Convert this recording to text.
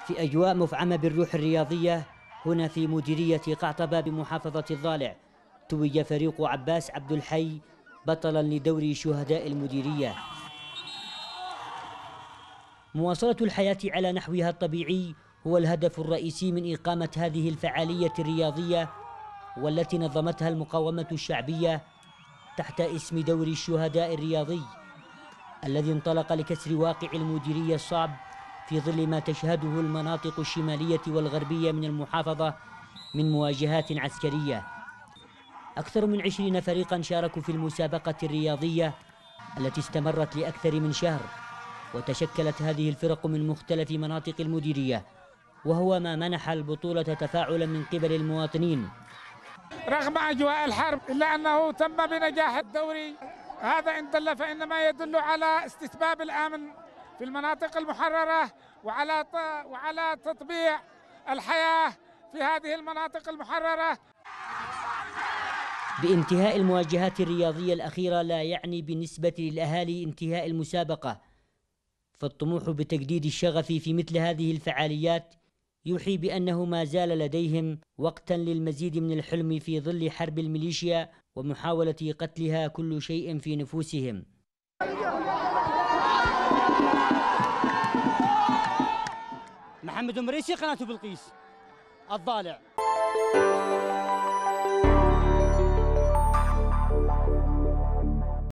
في أجواء مفعمة بالروح الرياضية هنا في مديرية قعطبة بمحافظة الضالع توج فريق عباس عبد الحي بطلا لدوري شهداء المديرية. مواصلة الحياة على نحوها الطبيعي هو الهدف الرئيسي من إقامة هذه الفعالية الرياضية، والتي نظمتها المقاومة الشعبية تحت اسم دوري الشهداء الرياضي، الذي انطلق لكسر واقع المديرية الصعب في ظل ما تشهده المناطق الشمالية والغربية من المحافظة من مواجهات عسكرية. أكثر من 20 فريقا شاركوا في المسابقة الرياضية التي استمرت لأكثر من شهر، وتشكلت هذه الفرق من مختلف مناطق المديرية، وهو ما منح البطولة تفاعلا من قبل المواطنين. رغم أجواء الحرب إلا أنه تم بنجاح الدوري، هذا إن دل فإنما يدل على استتباب الأمن في المناطق المحررة وعلى تطبيع الحياة في هذه المناطق المحررة. بانتهاء المواجهات الرياضية الأخيرة لا يعني بالنسبة للأهالي انتهاء المسابقة، فالطموح بتجديد الشغف في مثل هذه الفعاليات يوحي بأنه ما زال لديهم وقتا للمزيد من الحلم في ظل حرب الميليشيا ومحاولة قتلها كل شيء في نفوسهم. محمد مريسي، قناة بلقيس، الضالع.